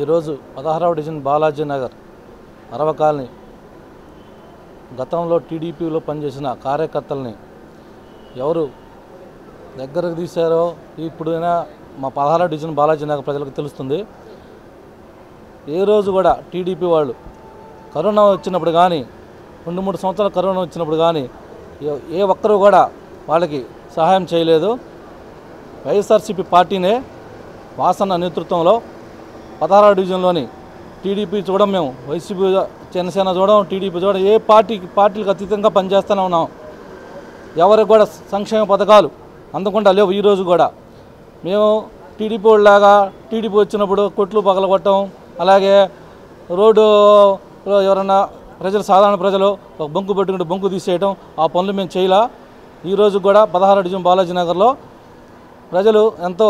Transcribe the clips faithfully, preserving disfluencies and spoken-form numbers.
ఈరోజు పదహారవ డివిజన్ బాలాజీ నగర్ అరవ కాలనీ గతంలో టీడీపీలో పనిచేసిన కార్యకర్తల్ని ఎవరు దగ్గరకు తీశారో ఇప్పుడైనా మా పదహారవ డివిజన్ బాలాజీ నగర్ ప్రజలకు తెలుస్తుంది. ఏ రోజు కూడా టీడీపీ వాళ్ళు కరోనా వచ్చినప్పుడు కానీ రెండు మూడు సంవత్సరాలు కరోనా వచ్చినప్పుడు కానీ ఏ ఒక్కరు కూడా వాళ్ళకి సహాయం చేయలేదు. వైఎస్ఆర్సీపీ పార్టీనే వాసన్న నేతృత్వంలో పదహారవ డివిజన్లోని టీడీపీ చూడం, మేము వైసీపీ జనసేన చూడం, టీడీపీ చూడం, ఏ పార్టీకి పార్టీలకు అతీతంగా పనిచేస్తూనే ఉన్నాం. ఎవరికి కూడా సంక్షేమ పథకాలు అందకుండా లేవు. ఈరోజు కూడా మేము టీడీపీ వాళ్ళలాగా టీడీపీ వచ్చినప్పుడు కొట్లు పగలగొట్టడం, అలాగే రోడ్డు ఎవరన్నా ప్రజలు సాధారణ ప్రజలు ఒక బొంకు పెట్టుకుంటే బొంకు తీసేయడం, ఆ పనులు మేము చేయలా. ఈరోజు కూడా పదహారవ డివిజన్ బాలాజీ నగర్లో ప్రజలు ఎంతో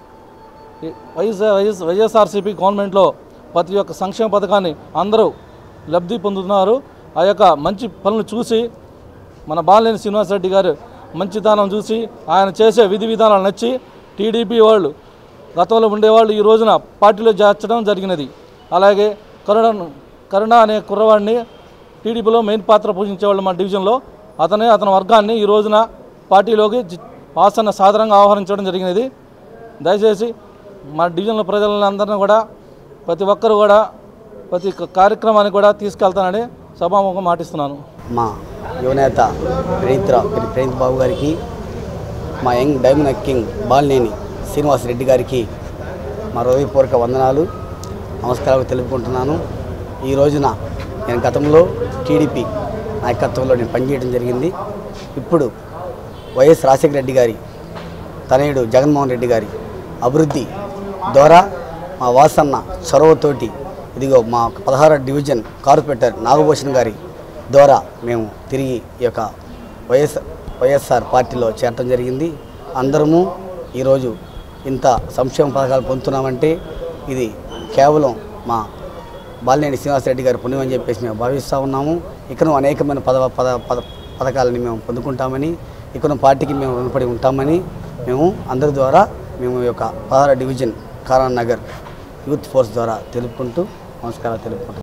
వైఎస్ఆర్ వైఎస్ వైఎస్ఆర్సీపీ గవర్నమెంట్లో ప్రతి ఒక్క సంక్షేమ పథకాన్ని అందరూ లబ్ధి పొందుతున్నారు. ఆ యొక్క మంచి పనులు చూసి మన బాలినేని శ్రీనివాసరెడ్డి గారు మంచితనం చూసి ఆయన చేసే విధి విధానాలు నచ్చి టీడీపీ వాళ్ళు గతంలో ఉండేవాళ్ళు ఈ రోజున పార్టీలో చేర్చడం జరిగినది. అలాగే కరుణ కరుణ అనే కుర్రవాడిని టీడీపీలో మెయిన్ పాత్ర పోషించేవాళ్ళు మా డివిజన్లో, అతనే అతని వర్గాన్ని ఈ రోజున పార్టీలోకి వాసన్న సాధారణంగా ఆహ్వానించడం జరిగినది. దయచేసి మా డివిజన్లో ప్రజలందరినీ కూడా ప్రతి ఒక్కరు కూడా ప్రతి కార్యక్రమాన్ని కూడా తీసుకెళ్తానని సభాముఖం మాటిస్తున్నాను. మా యువనేత ప్రణీత్ ప్రణీత్ బాబు గారికి, మా young diamond king Balineni Srinivasa Reddy గారికి మా హృదయపూర్వక వందనాలు, నమస్కారాలు తెలుపుకుంటున్నాను. ఈ రోజున నేను గతంలో టీడీపీ నాయకత్వంలో నేను పనిచేయడం జరిగింది. ఇప్పుడు వైఎస్ రాజశేఖర రెడ్డి గారి తనయుడు జగన్మోహన్ రెడ్డి గారి అభివృద్ధి ద్వారా మా వాసన్న చొరవతోటి ఇదిగో మా పదహార డివిజన్ కార్పొరేటర్ నాగభూషణ్ గారి ద్వారా మేము తిరిగి ఈ యొక్క వైఎస్ వైఎస్ఆర్ పార్టీలో చేరటం జరిగింది. అందరము ఈరోజు ఇంత సంక్షేమ పథకాలు పొందుతున్నామంటే ఇది కేవలం మా బాలినేని శ్రీనివాసరెడ్డి గారి పుణ్యం అని చెప్పేసి మేము భావిస్తూ ఉన్నాము. ఇకను అనేకమైన పద పద పద పథకాలని మేము పొందుకుంటామని, ఇకను పార్టీకి మేము రుణపడి ఉంటామని మేము అందరి ద్వారా మేము ఈ యొక్క పదహార డివిజన్ కారాన్ నగర్ యూత్ ఫోర్స్ ద్వారా తెలుపుకుంటూ నమస్కారాలు తెలుపుకుంటాం.